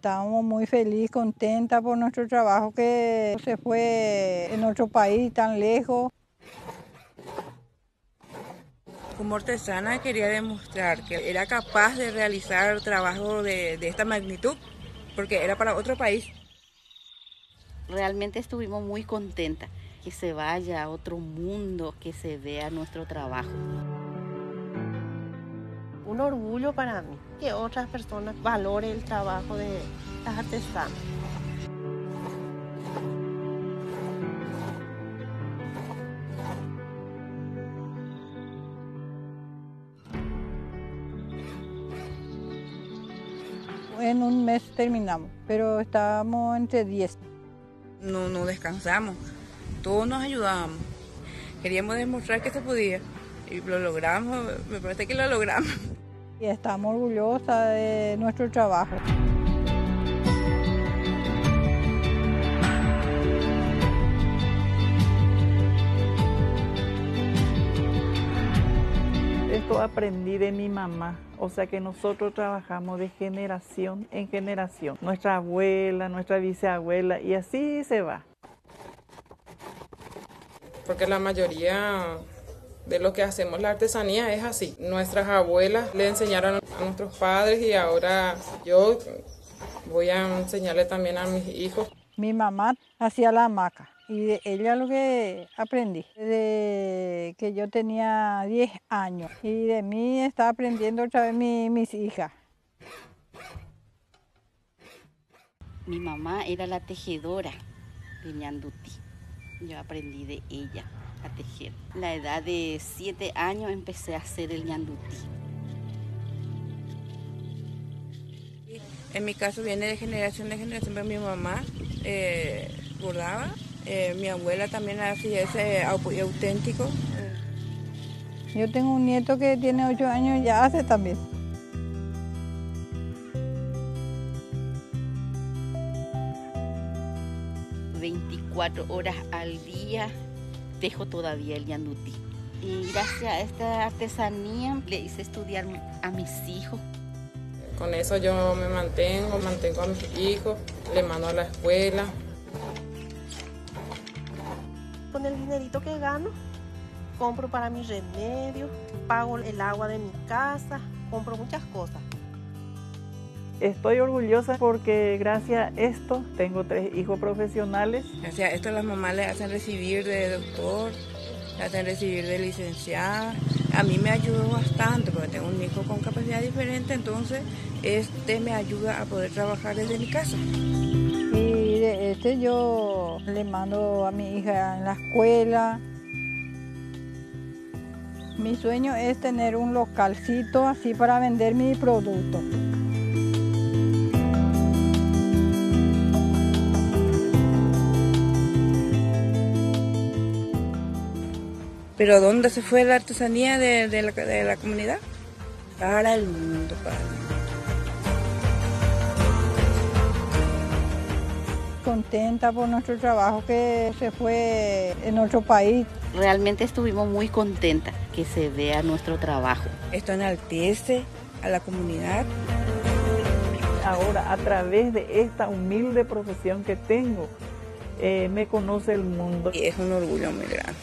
Estábamos muy felices, contentas por nuestro trabajo que se fue en otro país tan lejos. Como artesana quería demostrar que era capaz de realizar trabajo de esta magnitud, porque era para otro país. Realmente estuvimos muy contentas, que se vaya a otro mundo, que se vea nuestro trabajo. Un orgullo para mí que otras personas valoren el trabajo de las artesanas. En un mes terminamos, pero estábamos entre 10. No descansamos, todos nos ayudábamos. Queríamos demostrar que se podía y lo logramos, me parece que lo logramos. Y estamos orgullosas de nuestro trabajo. Esto aprendí de mi mamá, o sea que nosotros trabajamos de generación en generación. Nuestra abuela, nuestra bisabuela y así se va. Porque la mayoría de lo que hacemos la artesanía es así. Nuestras abuelas le enseñaron a nuestros padres y ahora yo voy a enseñarle también a mis hijos. Mi mamá hacía la hamaca y de ella lo que aprendí, desde que yo tenía 10 años y de mí está aprendiendo otra vez mis hijas. Mi mamá era la tejedora de ñandutí. Yo aprendí de ella a tejer. A la edad de 7 años empecé a hacer el ñandutí. En mi caso viene de generación, pero mi mamá bordaba, mi abuela también hacía ese auténtico. Yo tengo un nieto que tiene 8 años y ya hace también. ...24 horas al día tejo todavía el ñandutí. Y gracias a esta artesanía le hice estudiar a mis hijos. Con eso yo me mantengo a mis hijos, les mando a la escuela. Con el dinerito que gano, compro para mis remedios, pago el agua de mi casa, compro muchas cosas. Estoy orgullosa porque gracias a esto tengo 3 hijos profesionales. Gracias a esto las mamás le hacen recibir de doctor, le hacen recibir de licenciada. A mí me ayudó bastante porque tengo un hijo con capacidad diferente, entonces me ayuda a poder trabajar desde mi casa. Y de yo le mando a mi hija en la escuela. Mi sueño es tener un localcito así para vender mi producto. Pero ¿dónde se fue la artesanía de la comunidad? Para el mundo, para el mundo. Contenta por nuestro trabajo que se fue en otro país. Realmente estuvimos muy contentas, que se vea nuestro trabajo. Esto enaltece a la comunidad. Ahora, a través de esta humilde profesión que tengo, me conoce el mundo. Y es un orgullo muy grande.